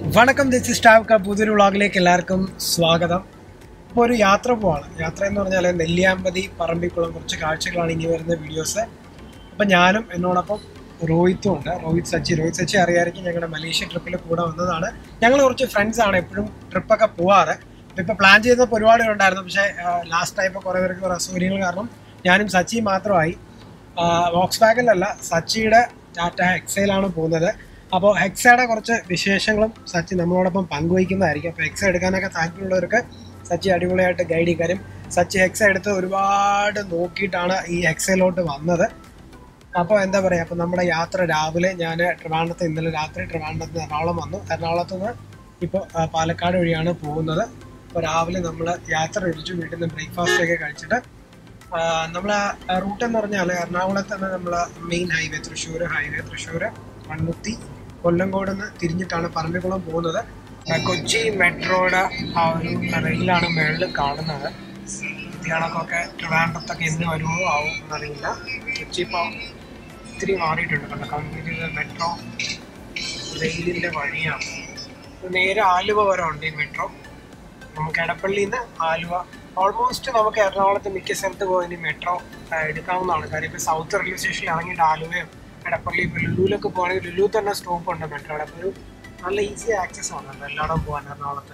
വണക്കം this staff പുതിയൊരു വ്ളോഗിലേക്ക് എല്ലാവർക്കും സ്വാഗതം. ഇപ്പോൾ ഒരു യാത്ര പോവാണ്. യാത്ര എന്ന് പറഞ്ഞാൽ നെല്ലിയാമ്പതി പറമ്പിക്കുളം കുറച്ച് കാഴ്ചകളാണ് ഇനി വരുന്ന വീഡിയോസ്. അപ്പം ഞാനും എന്നോടൊപ്പം രോഹിത്തും ഉണ്ട്. രോഹിത് സച്ചി അറിയാമായിരിക്കും. ഞങ്ങളുടെ മലേഷ്യ ട്രിപ്പിൽ കൂടെ വന്നതാണ്. ഞങ്ങൾ കുറച്ച് ഫ്രണ്ട്സാണ്, എപ്പോഴും ട്രിപ്പൊക്കെ പോവാറ്. അപ്പോൾ ഇപ്പോൾ പ്ലാൻ ചെയ്തപ്പോൾ ഒരുപാട് ഉണ്ടായിരുന്നു. പക്ഷേ ലാസ്റ്റ് ആയപ്പോൾ കുറേ പേർക്ക് കുറേ അസൗകര്യങ്ങൾ കാരണം ഞാനും സച്ചിയും മാത്രമായി. വോക്സ് വാഗനിലല്ല, സച്ചിയുടെ ടാറ്റ ഹെക്സയിലാണ് പോകുന്നത്. അപ്പോൾ ഹെക്സയുടെ കുറച്ച് വിശേഷങ്ങളും സച്ചി നമ്മളോടൊപ്പം പങ്കുവയ്ക്കുന്നതായിരിക്കും. അപ്പോൾ ഹെക്സ എടുക്കാനൊക്കെ താല്പര്യമുള്ളവർക്ക് സച്ചി അടിപൊളിയായിട്ട് ഗൈഡ് ചെയ്യും. കാര്യം സച്ചി ഹെക്സ എടുത്ത് ഒരുപാട് നോക്കിയിട്ടാണ് ഈ ഹെക്സയിലോട്ട് വന്നത്. അപ്പോൾ എന്താ പറയുക, അപ്പോൾ നമ്മുടെ യാത്ര രാവിലെ ഞാൻ ഇന്നലെ രാത്രി ട്രിവാൻഡ്രത്ത് നിന്ന് എറണാകുളം വന്നു. എറണാകുളത്ത് നിന്ന് ഇപ്പോൾ പാലക്കാട് വഴിയാണ് പോകുന്നത്. അപ്പോൾ രാവിലെ നമ്മൾ യാത്ര ഒഴിച്ചു വീട്ടിൽ നിന്ന് ബ്രേക്ക്ഫാസ്റ്റൊക്കെ കഴിച്ചിട്ട് നമ്മൾ റൂട്ട് എന്ന് പറഞ്ഞാൽ എറണാകുളത്ത് നിന്ന് നമ്മൾ മെയിൻ ഹൈവേ തൃശ്ശൂർ മണ്ണുത്തി കൊല്ലങ്കോട് നിന്ന് തിരിഞ്ഞിട്ടാണ് പറമ്പിക്കുളം പോകുന്നത്. കൊച്ചി മെട്രോയുടെ ആ ഒരു റെയിലാണ് മുകളിൽ കാണുന്നത്. ഇത് കണക്കൊക്കെ ട്രിവാൻഡ്രത്തൊക്കെ എന്ന് വരുമോ ആവും എന്നറിയില്ല. കൊച്ചി ഇപ്പോൾ ഇത്തിരി മാറിയിട്ടുണ്ട്. കാരണം കംപ്ലീറ്റ് മെട്രോ റെയിലിൻ്റെ വഴിയാണ്. നേരെ ആലുവ വരെ ഉണ്ട് ഈ മെട്രോ. നമുക്ക് എടപ്പള്ളിയിൽ നിന്ന് ആലുവ ഓൾമോസ്റ്റ് നമുക്ക് എറണാകുളത്ത് മിക്ക സ്ഥലത്ത് പോയി മെട്രോ എടുക്കാവുന്നതാണ്. കാര്യം ഇപ്പോൾ സൗത്ത് റെയിൽവേ സ്റ്റേഷനിൽ ഇറങ്ങിയിട്ട് ആലുവയും എടപ്പള്ളി ഇപ്പോൾ ലുലുവിലൊക്കെ പോകുകയാണെങ്കിൽ ലുലു തന്നെ സ്റ്റോപ്പ് ഉണ്ട് മെട്രോയുടെ. അപ്പോൾ ഒരു നല്ല ഈസി ആക്സസ് ആണ് എല്ലായിടവും പോകാൻ എറണാകുളത്ത്.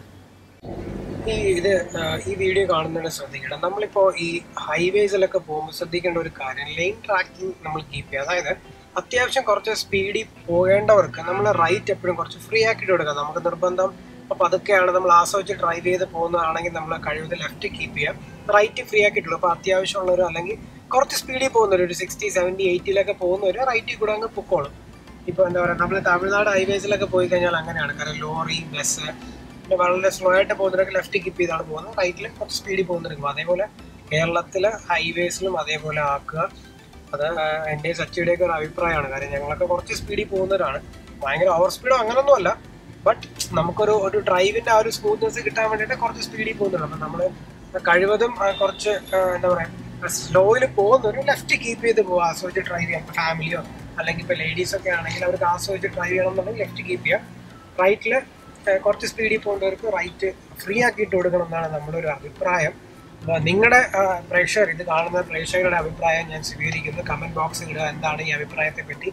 ഈ വീഡിയോ കാണുന്നതിന് ശ്രദ്ധിക്കണം. നമ്മളിപ്പോൾ ഈ ഹൈവേസിലൊക്കെ പോകുമ്പോൾ ശ്രദ്ധിക്കേണ്ട ഒരു കാര്യം, ലൈൻ ട്രാക്കിംഗ് നമ്മൾ കീപ്പ് ചെയ്യുക. അതായത് അത്യാവശ്യം കുറച്ച് സ്പീഡിൽ പോകേണ്ടവർക്ക് നമ്മൾ റൈറ്റ് എപ്പോഴും കുറച്ച് ഫ്രീ ആക്കിയിട്ട് കൊടുക്കുക. നമുക്ക് നിർബന്ധം അപ്പോൾ അതൊക്കെയാണ് നമ്മൾ ആസ്വദിച്ച് ഡ്രൈവ് ചെയ്ത് പോകുന്നതാണെങ്കിൽ നമ്മൾ കഴിവത് ലെഫ്റ്റ് കീപ്പ് ചെയ്യാം, റൈറ്റ് ഫ്രീ ആക്കിയിട്ടുള്ളൂ. അപ്പോൾ അത്യാവശ്യമുള്ളവർ അല്ലെങ്കിൽ കുറച്ച് സ്പീഡിൽ പോകുന്നവർ ഒരു 60, 70, 80 പോകുന്നവർ റൈറ്റിൽ കൂടെ അങ്ങ് പൊക്കോളും. ഇപ്പോൾ എന്താ പറയുക, നമ്മൾ തമിഴ്നാട് ഹൈവേസിലൊക്കെ പോയി കഴിഞ്ഞാൽ അങ്ങനെയാണ്. കാരണം ലോറി, ബസ് പിന്നെ വളരെ സ്ലോ ആയിട്ട് പോകുന്നവരൊക്കെ ലെഫ്റ്റ് കീപ്പ് ചെയ്താണ് പോകുന്നത്, റൈറ്റിൽ കുറച്ച് സ്പീഡിൽ പോകുന്നവർക്ക്. അതേപോലെ കേരളത്തിലെ ഹൈവേസിലും അതേപോലെ ആക്കുക. അത് എൻ്റെ സച്ചിയുടെയൊക്കെ ഒരു അഭിപ്രായമാണ്. കാര്യം ഞങ്ങളൊക്കെ കുറച്ച് സ്പീഡിൽ പോകുന്നവരാണ്. ഭയങ്കര ഓവർ സ്പീഡോ അങ്ങനൊന്നും അല്ല, ബട്ട് നമുക്കൊരു ഡ്രൈവിൻ്റെ ആ ഒരു സ്മൂത്ത്നെസ് കിട്ടാൻ വേണ്ടിയിട്ട് കുറച്ച് സ്പീഡിൽ പോകുന്നുണ്ട്. അപ്പം നമ്മൾ കഴിവതും കുറച്ച് എന്താ പറയുക സ്ലോയിൽ പോകുന്നവർ ലെഫ്റ്റ് കീപ്പ് ചെയ്ത് പോകുക, ആസ്വദിച്ച് ഡ്രൈവ് ചെയ്യാം. ഇപ്പോൾ ഫാമിലിയോ അല്ലെങ്കിൽ ഇപ്പോൾ ലേഡീസൊക്കെ ആണെങ്കിൽ അവർക്ക് ആസ്വദിച്ച് ഡ്രൈവ് ചെയ്യണമെന്നുണ്ടെങ്കിൽ ലെഫ്റ്റ് കീപ്പ് ചെയ്യാം. റൈറ്റിൽ കുറച്ച് സ്പീഡിൽ പോകുന്നവർക്ക് റൈറ്റ് ഫ്രീ ആക്കിയിട്ട് കൊടുക്കണം എന്നാണ് നമ്മുടെ ഒരു അഭിപ്രായം. അപ്പോൾ നിങ്ങളുടെ പ്രേക്ഷകർ, ഇത് കാണുന്ന പ്രേക്ഷകരുടെ അഭിപ്രായം ഞാൻ സ്വീകരിക്കുന്നു. കമൻറ്റ് ബോക്സിൽ ഇടുക എന്താണ് ഈ അഭിപ്രായത്തെ പറ്റി.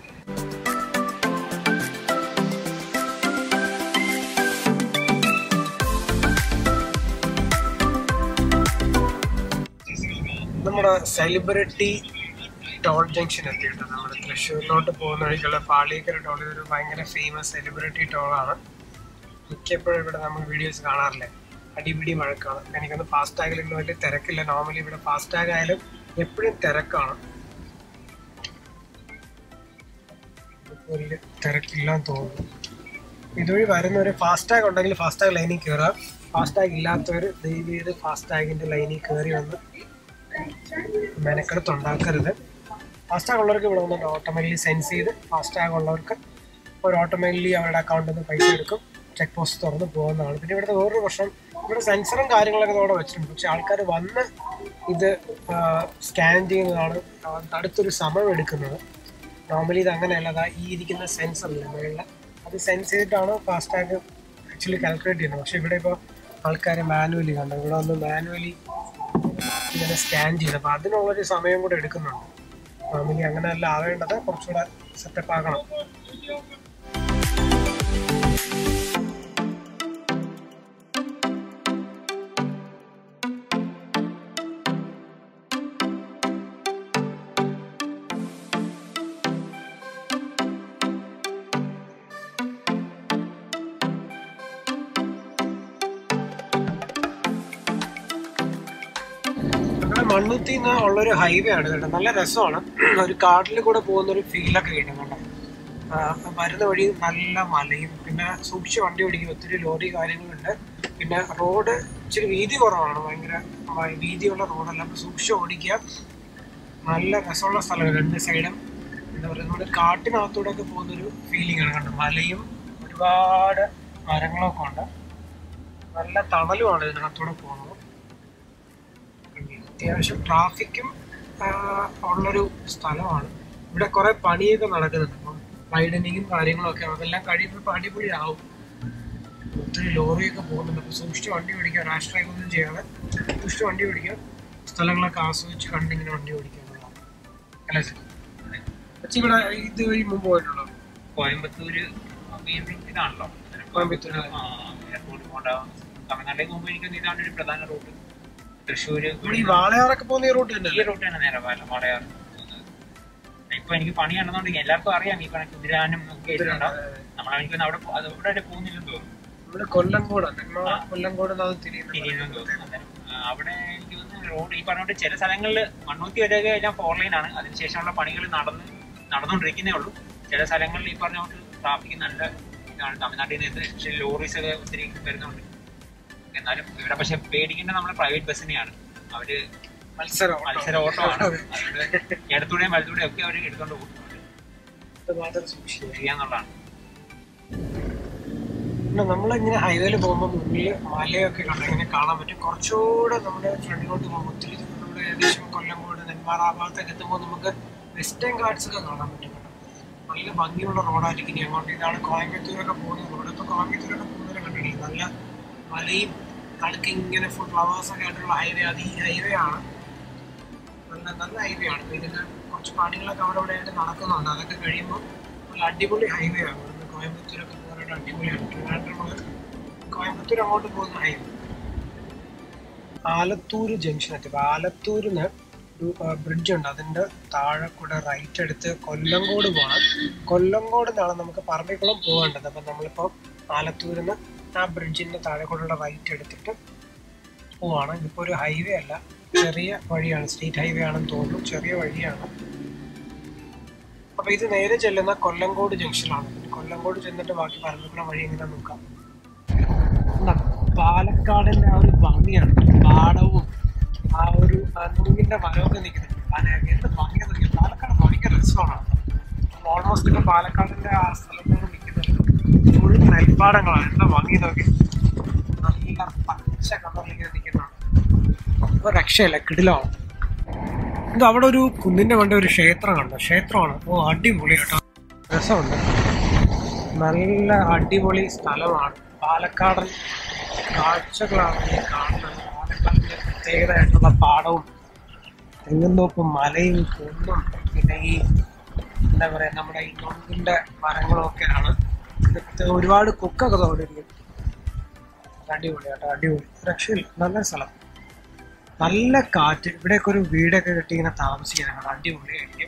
നമ്മുടെ സെലിബ്രിറ്റി ടോൾ ജംഗ്ഷൻ എത്തിയിട്ടുണ്ട്. നമ്മുടെ തൃശ്ശൂരിലോട്ട് പോകുന്ന വഴിക്കുള്ള പാളിയേക്കര ടോൾ ഇതൊരു ഭയങ്കര ഫേമസ് സെലിബ്രിറ്റി ടോളാണ്. മിക്കപ്പോഴും ഇവിടെ നമ്മൾ വീഡിയോസ് കാണാറില്ലേ, അടിപിടി വഴക്കാണ്. എനിക്കൊന്ന് ഫാസ്ടാഗിലൊന്നും വലിയ തിരക്കില്ല. നോർമലി ഇവിടെ ഫാസ്ടാഗ് ആയാലും എപ്പോഴും തിരക്കാണ്. വലിയ തിരക്കില്ലാന്ന് തോന്നുന്നു. ഇതുവഴി വരുന്നവർ ഫാസ്ടാഗ് ഉണ്ടെങ്കിൽ ഫാസ്ടാഗ് ലൈനിൽ കയറുക, ഫാസ്ടാഗ് ഇല്ലാത്തവർ ദയവ് ചെയ്ത് ഫാസ്ടാഗിൻ്റെ ലൈനിൽ കയറി വന്ന് മെനക്കെടുത്തുണ്ടാക്കരുത്. ഫാസ്ടാഗ് ഉള്ളവർക്ക് ഇവിടെ വന്നിട്ട് ഓട്ടോമാറ്റിക്കലി സെൻസ് ചെയ്ത് ഫാസ്ടാഗ് ഉള്ളവർക്ക് ഒരു ഓട്ടോമാറ്റിക്കലി അവരുടെ അക്കൗണ്ടിൽ നിന്ന് പൈസ എടുക്കും, ചെക്ക് പോസ്റ്റ് തുറന്ന് പോകുന്നതാണ്. പിന്നെ ഇവിടുത്തെ വേറൊരു പ്രശ്നം, ഇവിടെ സെൻസറും കാര്യങ്ങളൊക്കെ ഇവിടെ വെച്ചിട്ടുണ്ട്. പക്ഷെ ആൾക്കാർ വന്ന് ഇത് സ്കാൻ ചെയ്യുന്നതാണ് അടുത്തൊരു സമയം എടുക്കുന്നത്. നോർമലി ഇത് അങ്ങനെയല്ല. അതാ ഈ ഇരിക്കുന്ന സെൻസറില്ല മുകളിൽ, അത് സെൻസ് ചെയ്തിട്ടാണ് ഫാസ്ടാഗ് ആക്ച്വലി കാൽക്കുലേറ്റ് ചെയ്യുന്നത്. പക്ഷേ ഇവിടെ ഇപ്പോൾ ആൾക്കാർ മാനുവലി കണ്ടു, ഇവിടെ വന്ന് മാനുവലി ഇങ്ങനെ സ്കാൻ ചെയ്യുന്നത്. അപ്പോൾ അതിനുള്ളൊരു സമയം കൂടെ എടുക്കുന്നുണ്ട്. നോർമലി അങ്ങനെയല്ല ആവേണ്ടത്, കുറച്ചുകൂടെ സെറ്റപ്പ് ആക്കണം. മണ്ണുത്തിൽ നിന്ന് ഉള്ളൊരു ഹൈവേ ആണ് കേട്ടോ. നല്ല രസമാണ്. ഒരു കാട്ടിൽ കൂടെ പോകുന്നൊരു ഫീലൊക്കെ കിട്ടുന്നുണ്ട്. വരുന്ന വഴി നല്ല മലയും പിന്നെ സൂക്ഷിച്ച് വണ്ടി ഓടിക്കും. ഒത്തിരി ലോറി കാര്യങ്ങളുണ്ട്. പിന്നെ റോഡ് ഇച്ചിരി വീതി കുറവാണ്, ഭയങ്കര വീതിയുള്ള റോഡല്ല. അപ്പോൾ സൂക്ഷിച്ച് ഓടിക്കുക. നല്ല രസമുള്ള സ്ഥലമാണ്. രണ്ട് സൈഡും എന്താ പറയുക, നമ്മുടെ കാട്ടിനകത്തൂടെ ഒക്കെ പോകുന്നൊരു ഫീലിംഗ് ആണ് കണ്ടത്. മലയും ഒരുപാട് മരങ്ങളൊക്കെ ഉണ്ട്. നല്ല തണലുമാണ് ഇതിനകത്തൂടെ പോകുന്നത്. അത്യാവശ്യം ട്രാഫിക്കും ഉള്ളൊരു സ്ഥലമാണ്. ഇവിടെ കുറേ പണിയൊക്കെ നടക്കുന്നുണ്ട്. അപ്പം വൈഡനിങ്ങും കാര്യങ്ങളൊക്കെ അതെല്ലാം കഴിയുമ്പോൾ അടിപൊളിയാവും. ഒത്തിരി ലോറിയൊക്കെ പോകുന്നുണ്ട്. അപ്പോൾ സൂക്ഷിച്ച് വണ്ടി ഓടിക്കുക, റാഷ് ഡ്രൈവ് ഒന്നും ചെയ്യാതെ സൂക്ഷിച്ച് വണ്ടി ഓടിക്കുക, സ്ഥലങ്ങളൊക്കെ ആസ്വദിച്ച് കണ്ടിങ്ങനെ വണ്ടി ഓടിക്കുക എന്നുള്ളതാണ് അല്ലേ സർ? പക്ഷേ ഇവിടെ ഇതുവഴി മുമ്പ് പോയിട്ടുണ്ടോ? കോയമ്പത്തൂര് ഇതാണല്ലോ കോയമ്പത്തൂർ എയർപോർട്ട് പോകേണ്ട. തമിഴ്നാട്ടിലേക്ക് പോകുമ്പോൾ എനിക്ക് ഇതാണ് ഒരു പ്രധാന റൂട്ട്. തൃശ്ശൂര് ഈ വാളയാറൊക്കെ പോകുന്ന ഈ റൂട്ട് തന്നെ, ഈ റൂട്ട് തന്നെ നേരെ വാളയാർ. ഇപ്പൊ എനിക്ക് പണി നടന്നുകൊണ്ടിരിക്കും. എല്ലാവർക്കും അറിയാം ഈ പണി കുതിരാനും ഒക്കെ ഇട്ടുണ്ടാവും. നമ്മളെനിക്ക് അവിടെ അവിടെ പോകുന്നില്ലെന്ന് തോന്നുന്നു. ഇവിടെ കൊല്ലങ്കോട് തിരിയുന്നെന്ന് തോന്നുന്നു. അവിടെ എനിക്ക് തോന്നുന്നു റോഡ് ഈ പറഞ്ഞോണ്ട് ചില സ്ഥലങ്ങളിൽ മണ്ണൂത്തി വരെയൊക്കെ എല്ലാം 4 ലൈനാണ്. അതിനുശേഷമുള്ള പണികൾ നടന്നുകൊണ്ടിരിക്കുന്നേ ഉള്ളൂ. ചില സ്ഥലങ്ങളിൽ ഈ പറഞ്ഞോണ്ട് ട്രാഫിക് നല്ല ഇതാണ്. തമിഴ്നാട്ടിൽ നിന്ന് പക്ഷേ ലോറീസ് ഒക്കെ ഒത്തിരി വരുന്നുണ്ട്. എന്നാലും ഇവിടെ പക്ഷെ പേടിക്കേണ്ട നമ്മുടെ പ്രൈവറ്റ് ബസ്സിനെയാണ്. അവര് മത്സര ഓട്ടോ ആണ്. അതുകൊണ്ട് ഇടത്തൂടെയും വലത്തൂടെയും ഒക്കെ അവർ എടുത്തോണ്ട് പോകുന്നുണ്ട് ചെയ്യാന്നുള്ളതാണ്. നമ്മളിങ്ങനെ ഹൈവേയിൽ പോകുമ്പോൾ മുന്നിൽ മലയൊക്കെ കണ്ട് ഇങ്ങനെ കാണാൻ പറ്റും. കുറച്ചുകൂടെ നമ്മുടെ ഫ്രണ്ടിലോട്ട് പോകുമ്പോൾ ഒത്തിരി നമ്മുടെ ഏകദേശം കൊല്ലങ്കോട് നെന്മാറ ആ ഭാഗത്തൊക്കെ എത്തുമ്പോൾ നമുക്ക് വെസ്റ്റേൺ ഗാർഡ്സ് ഒക്കെ കാണാൻ പറ്റും. നല്ല ഭംഗിയുള്ള റോഡായിരിക്കും ഇനി അങ്ങോട്ട്. ഇതാണ് കോയമ്പത്തൂരൊക്കെ പോകുന്ന റോഡ്. ഇപ്പോൾ കോയമ്പത്തൂരൊക്കെ പോകുന്നവരെ കണ്ടിട്ടില്ല. നല്ല മലയും തണുക്ക് ഇങ്ങനെ ഫുൾ ഫ്ലവേഴ്സൊക്കെ ആയിട്ടുള്ള ഹൈവേ. അത് ഈ ഹൈവേ ആണ്, നല്ല ഹൈവേ ആണ്. അപ്പോൾ ഇതിന് കുറച്ച് പണികളൊക്കെ അവിടെ ഇവിടെ ആയിട്ട് നടക്കുന്നുണ്ട്. അതൊക്കെ കഴിയുമ്പോൾ നല്ല അടിപൊളി ഹൈവേ ആണ്. ഇവിടുന്ന് കോയമ്പത്തൂരൊക്കെ പോകാനായിട്ട് അടിപൊളിയാണ്. ട്രിവാൻഡ്രം കോയമ്പത്തൂർ അങ്ങോട്ട് പോകുന്ന ഹൈവേ. ആലത്തൂർ ജംഗ്ഷൻ എത്തി. അപ്പോൾ ആലത്തൂരിന് ഒരു ബ്രിഡ്ജ് ഉണ്ട്. അതിൻ്റെ താഴെ കൂടെ റൈറ്റ് എടുത്ത് കൊല്ലങ്കോട് പോകണം. കൊല്ലങ്കോട് നിന്നാണ് നമുക്ക് പറമ്പിക്കുളം പോകേണ്ടത്. അപ്പം നമ്മളിപ്പോൾ ആലത്തൂരിൽ നിന്ന് ആ ബ്രിഡ്ജിൻ്റെ താഴെ കൂടെയുള്ള റൈറ്റ് എടുത്തിട്ട് പോവാണ്. ഇതിപ്പോൾ ഒരു ഹൈവേ അല്ല, ചെറിയ വഴിയാണ്. സ്റ്റേറ്റ് ഹൈവേ ആണെന്ന് തോന്നുന്നു. ചെറിയ വഴിയാണ്. അപ്പോൾ ഇത് നേരെ ചെല്ലുന്ന കൊല്ലങ്കോട് ജംഗ്ഷനാണ്. കൊല്ലങ്കോട് ചെന്നിട്ട് ബാക്കി പറമ്പിക്കുളം വഴി എങ്ങനെ നോക്കാം. പാലക്കാടിൻ്റെ ആ ഒരു ഭംഗിയാണ്. പാടവും ആ ഒരു നുങ്ങിൻ്റെ മരമൊക്കെ നിൽക്കുന്നുണ്ട്. എന്ത് ഭംഗി നോക്കി. പാലക്കാട് ഭയങ്കര രസമാണ്. ഓൾമോസ്റ്റ് ഇപ്പോൾ പാലക്കാടിൻ്റെ ആ സ്ഥലത്താണ് നിൽക്കുന്നത്. ഫുൾ നെൽപ്പാടങ്ങളാണ്. എന്താ ഭംഗി നോക്കി. നല്ല പച്ച കളറിലിങ്ങനെ നിൽക്കുന്നതാണ്. ഇപ്പോൾ രക്ഷയില്ല, കിടിലാണ്. ഇത് അവിടെ ഒരു കുന്നിൻ്റെ കൊണ്ട് ഒരു ക്ഷേത്രം കണ്ടോ? ക്ഷേത്രമാണ്. ഓ അടിപൊളി കേട്ടോ, രസമുണ്ട്. നല്ല അടിപൊളി സ്ഥലമാണ്. പാലക്കാടൻ കാഴ്ചകളാണ് ഈ കാണുന്നത്. പാലക്കാടിൻ്റെ പ്രത്യേകതയായിട്ടുള്ള പാടവും തെങ്ങുന്തോപ്പും മലയും കുന്നും പിന്നെ ഈ എന്താ പറയുക നമ്മുടെ ഈ നൊങ്കിൻ്റെ മരങ്ങളും ഒക്കെയാണ്. ഒരുപാട് കൊക്കൊക്കെ തോന്നിയിരിക്കും. അടിപൊളി കേട്ടോ, അടിപൊളി, രക്ഷയില്ല. നല്ല സ്ഥലം, നല്ല കാറ്റ്. ഇവിടെയൊക്കെ ഒരു വീടൊക്കെ കെട്ടി ഇങ്ങനെ താമസിക്കാനാണ്. അടിപൊളിയായിരിക്കും.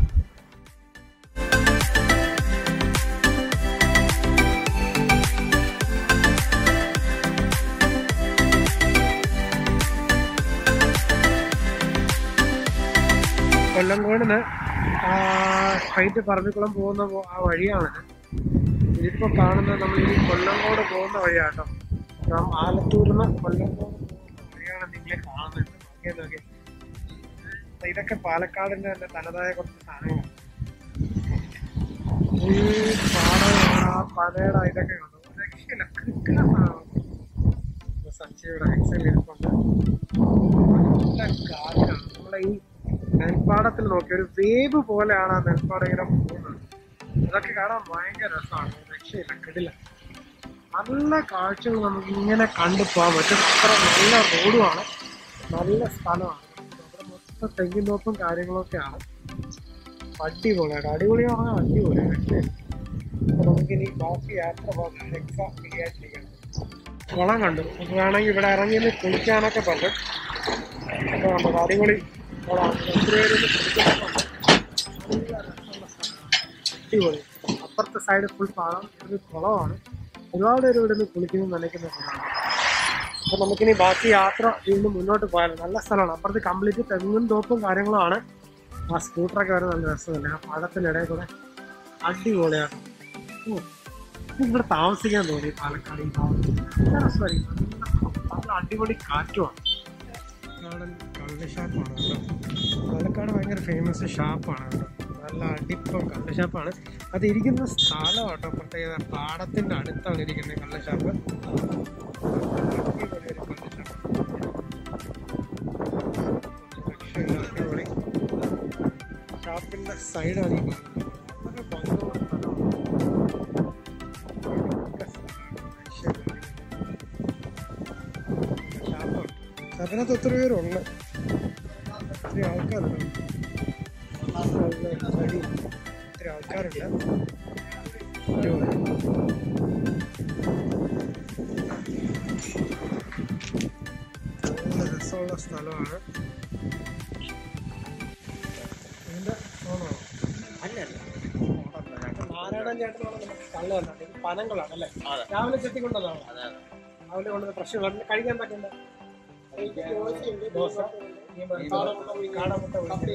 കൊല്ലങ്കോടിന് സ്ട്രൈറ്റ് പറമ്പിക്കുളം പോകുന്ന ആ വഴിയാണിത്. ഇതിപ്പോൾ കാണുന്നത് നമ്മൾ ഈ കൊല്ലങ്കോട് പോകുന്ന വഴിയാട്ടോ. ആലത്തൂരിൽ നിന്ന് കൊല്ലങ്കോട് പോകുന്ന വഴിയാണ് നിങ്ങളെ കാണുന്നത്. നോക്കി ഇതൊക്കെ പാലക്കാടിൻ്റെ തന്നെ തനതായ കുറച്ച് സാധനങ്ങളാണ്. ഈ പനയുടെ ഇതൊക്കെ കണ്ടു. രക്ഷയില്ല, കിട്ടുന്ന സാധനമാണ്. സച്ചിയുടെ എക്സൽ ഇരിപ്പുണ്ട്. നല്ല കാറ്റാണ്. നമ്മളെ ഈ നെൽപ്പാടത്തിൽ നോക്കി ഒരു വേവ് പോലെയാണ് ആ നെൽപ്പാടം ഇങ്ങനെ പോകുന്നത്. അതൊക്കെ കാണാൻ ഭയങ്കര രസമാണ്. രക്ഷയില്ല, കിടില. നല്ല കാഴ്ചകൾ നമുക്ക് ഇങ്ങനെ കണ്ടു പോകാൻ പറ്റും. അത്ര നല്ല റോഡുമാണ്, നല്ല സ്ഥലമാണ്. അവിടെ മൊത്തം തെങ്ങിൻതോപ്പും കാര്യങ്ങളൊക്കെയാണ്. അടിപൊളിയാണ്. അടിപൊളിയാണ് പറഞ്ഞാൽ അടിപൊളിയാണ്. രക്ഷയില്ല. അപ്പോൾ നമുക്കിനി ബാക്കി യാത്ര പോകാൻ എക്സാം ചെയ്യാതിരിക്കണം. കുളം കണ്ടു. വേണമെങ്കിൽ ഇവിടെ ഇറങ്ങിയെന്ന് കുളിക്കാനൊക്കെ പറ്റും. അപ്പോൾ നമുക്ക് അടിപൊളി അടിപൊളി. അപ്പുറത്തെ സൈഡ് ഫുൾ പാടം. ഇതൊരു കുളമാണ്. ഒരുപാട് പേര് ഇവിടെ നിന്ന് കുളിക്കുന്നു നനയ്ക്കുന്ന സ്ഥലമാണ്. അപ്പോൾ നമുക്കിനി ബാക്കി യാത്ര വീണ്ടും മുന്നോട്ട് പോയാലും നല്ല സ്ഥലമാണ്. അപ്പുറത്ത് കംപ്ലീറ്റ് തെങ്ങും തോപ്പും കാര്യങ്ങളുമാണ്. ആ സ്കൂട്ടറൊക്കെ വരെ നല്ല രസമല്ലേ ആ പാടത്തിനിടയിൽ കൂടെ. അടിപൊളിയാണ്. ഇവിടെ താമസിക്കാൻ തോന്നി പാലക്കാട് ഈ ഭാഗത്ത്. നല്ല രസമായിരിക്കും. നല്ല അടിപൊളി കാറ്റുമാണ്. പാലക്കാടൻ കള്ള് ഷാപ്പാണ് കേട്ടോ. പാലക്കാട് ഭയങ്കര ഫേമസ് ഷാപ്പാണ് കേട്ടോ. നല്ല അടിപ്പം കള്ള് ഷാപ്പാണ്. അത് ഇരിക്കുന്ന സ്ഥലം കേട്ടോ പ്രത്യേകത. പാടത്തിൻ്റെ അടുത്താണ് ഇരിക്കുന്നത് കള്ള് ഷാപ്പ്. അടിപൊളി ഷാപ്പിൻ്റെ സൈഡാണ് ഈ കാണുന്നത്. വളരെ ഭംഗിയുള്ള സ്ഥലമാണ്. അതിനകത്ത് ഒത്തിരി പേരുണ്ട്, ഒത്തിരി ആൾക്കാരുണ്ട്, ഒത്തിരി ആൾക്കാരുണ്ട്. നല്ല രസമുള്ള സ്ഥലമാണ്. ഇതിന്റെ നാരായണൻ ചേട്ടനാണ് നമുക്ക് കള്ള് തന്നത്. ഇത് പനങ്ങളാണ് അല്ലേ? രാവിലെ ചെത്തിക്കൊണ്ടതാണ്. രാവിലെ കൊണ്ടത് പ്രശ്നമില്ല. കഴിക്കാൻ പറ്റണ്ട ദോശ, കാടമുട്ട,